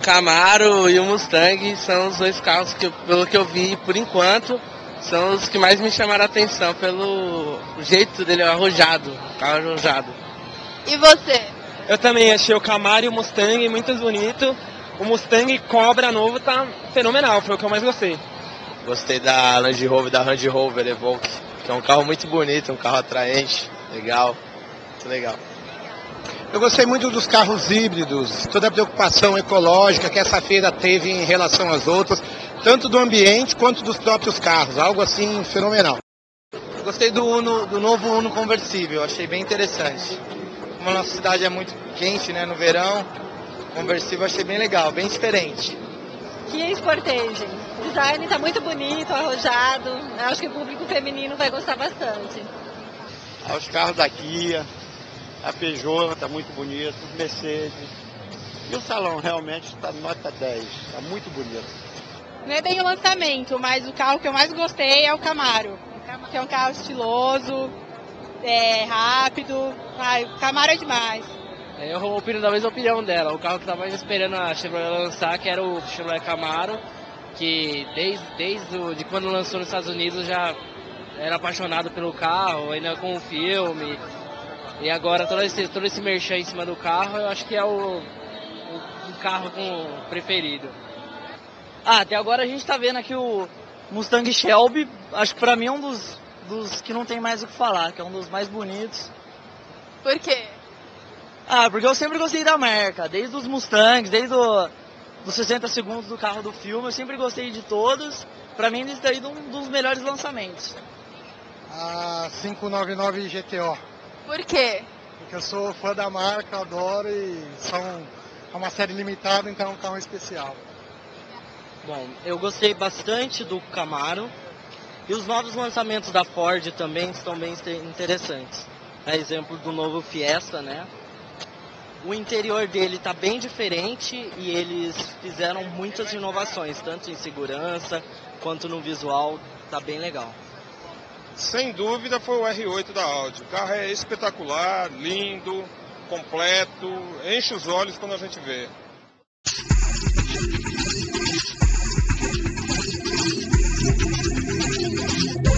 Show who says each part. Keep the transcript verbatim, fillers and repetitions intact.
Speaker 1: Camaro e o Mustang são os dois carros que, pelo que eu vi por enquanto, são os que mais me chamaram a atenção pelo jeito dele arrojado, carro arrojado.
Speaker 2: E você?
Speaker 3: Eu também achei o Camaro e o Mustang muito bonito. O Mustang Cobra novo tá fenomenal, foi o que eu mais gostei.
Speaker 1: Gostei da Land Rover, da Range Rover Evoque, que é um carro muito bonito, um carro atraente, legal, muito legal.
Speaker 4: Eu gostei muito dos carros híbridos, toda a preocupação ecológica que essa feira teve em relação às outras, tanto do ambiente quanto dos próprios carros, algo assim fenomenal.
Speaker 5: Eu gostei do Uno, do novo Uno conversível, achei bem interessante. Como a nossa cidade é muito quente, né, no verão, conversível achei bem legal, bem diferente.
Speaker 2: Kia Sportage. O design está muito bonito, arrojado. Eu acho que o público feminino vai gostar bastante.
Speaker 6: Os carros da Kia, a Peugeot está muito bonito, Mercedes. E o salão realmente está nota dez, está muito bonito.
Speaker 7: Não é bem o lançamento, mas o carro que eu mais gostei é o Camaro. Que é um carro estiloso, é, rápido. Ai, o Camaro é demais.
Speaker 1: Eu opino da mesma opinião dela. O carro que estava esperando a Chevrolet lançar, que era o Chevrolet Camaro, que desde, desde o, de quando lançou nos Estados Unidos já era apaixonado pelo carro, ainda com o filme. E agora todo esse, todo esse merchan em cima do carro, eu acho que é o, o, o carro com, preferido.
Speaker 8: Ah, até agora a gente tá vendo aqui o Mustang Shelby, acho que pra mim é um dos, dos que não tem mais o que falar, que é um dos mais bonitos.
Speaker 2: Por quê?
Speaker 8: Ah, porque eu sempre gostei da marca, desde os Mustangs, desde o, dos sessenta segundos do carro do filme, eu sempre gostei de todos. Pra mim eles têm um dos melhores lançamentos.
Speaker 4: A quinhentos e noventa e nove G T O.
Speaker 2: Por quê?
Speaker 4: Porque eu sou fã da marca, adoro e são é uma série limitada, então é um carro especial.
Speaker 8: Bom, eu gostei bastante do Camaro e os novos lançamentos da Ford também estão bem interessantes. A exemplo do novo Fiesta, né? O interior dele está bem diferente e eles fizeram muitas inovações, tanto em segurança quanto no visual, tá bem legal.
Speaker 9: Sem dúvida foi o R oito da Audi. O carro é espetacular, lindo, completo, enche os olhos quando a gente vê.
Speaker 10: We'll be right back.